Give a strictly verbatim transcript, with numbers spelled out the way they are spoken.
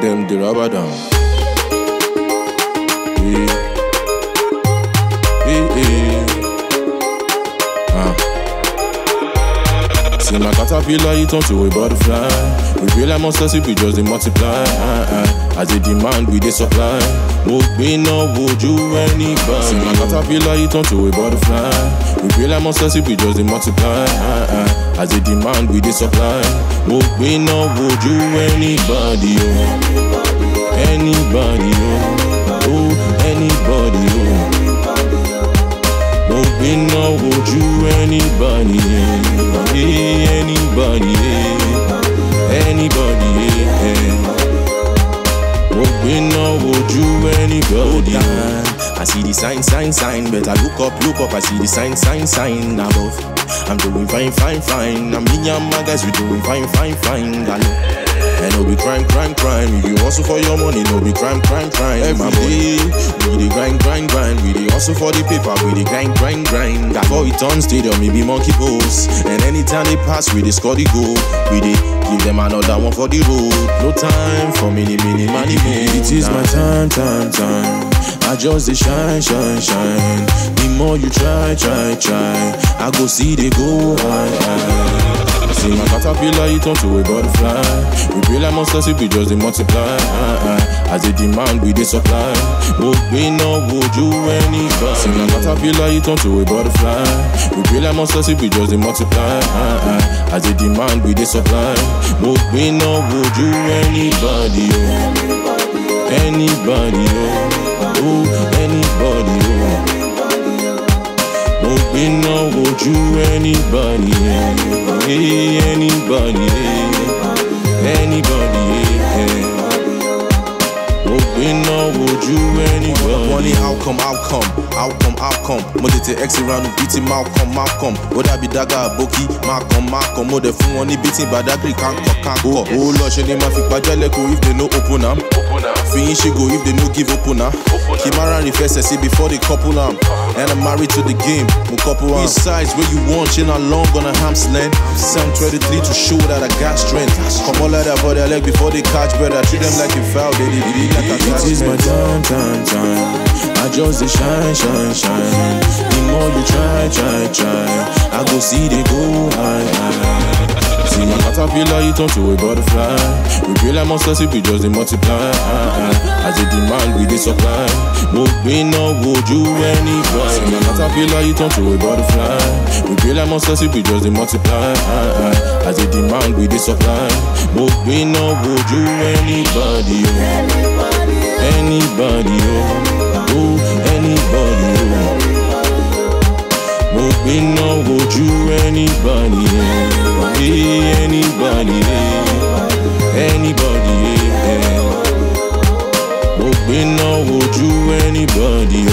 them the rubber down. Hey, hey, hey. Ah. See my caterpillar, it turn to a butterfly. We feel like monsters if we just they multiply. Ah, ah. As they demand, we they supply. Would be no, would you anybody? See my caterpillar, it turn to a butterfly. We feel like monsters if we just they multiply. Ah, ah. As they demand, we they supply. Would be no, would you anybody? Oh. Anybody, oh, oh, anybody, oh. Would be no, would you anybody? Yeah, anybody, yeah. Anybody, yeah. Would be no, would you anybody? I see the sign, sign, sign. Better look up, look up. I see the sign, sign, sign above. I'm doing fine, fine, fine. I'm me and my guys, we doing fine, fine, fine. Gallo. And no be crime, crime, crime. If you hustle for your money, no be crime, crime, crime. Every day, we dey grind, grind, grind. We dey hustle for the paper, we dey grind, grind, grind. Before we turn stadium, we be monkey pose. And anytime they pass, we dey score the goal. We dey give them another one for the road. No time for mini, mini, money, money. It is my time, time, time. I just dey shine, shine, shine. The more you try, try, try, I go see they go high, high. See my caterpillar, it turn to a butterfly. We feel like monsters if we just they multiply. Ah, ah. As they demand, we they supply. Would we know, would you anybody? See my caterpillar, it turn to a butterfly. We feel like monsters if we just they multiply. Ah, ah. As they demand, we they supply. Would we know, would you anybody? Oh. Anybody, oh, oh, anybody, oh. Would we know, would you anybody? Hey, anybody, anybody, yeah. Would we know, would you anybody? Money, outcome, outcome, outcome, outcome. Mode te X around beating Malcolm, Malcolm. Would I be Daga, Boki, Malcolm, Malcolm? Mode fun money beating Badagri, can't can't Oh, oh, Lord, she name a fit Bajaleko if they no open up. Fin she go if they no give open up. Kimara refers to see before they couple am. And I'm married to the game, we couple am. Each size where you want, she not long on a ham's length. seven twenty-three to show that I got strength. Come all out about their leg before they catch bread. I treat them like you foul, they did it like a It is my time, time, time. I just dey shine, shine, shine. The more you try, try, try, I go see they go high, high. See my caterpillar, it turn to a butterfly. We feel like monsters if we just they multiply. Ah, ah. As they demand, we they supply. Would we know, would you anybody? See my caterpillar, it turn to a butterfly. We feel like monsters if we just they multiply. Ah, ah. As they demand, we they supply. Would we know, would you anybody? Oh. Anybody, oh, oh, anybody, oh. Would we know, would you anybody, oh. Hey, anybody, eh. Anybody, eh. Would we know, would you anybody,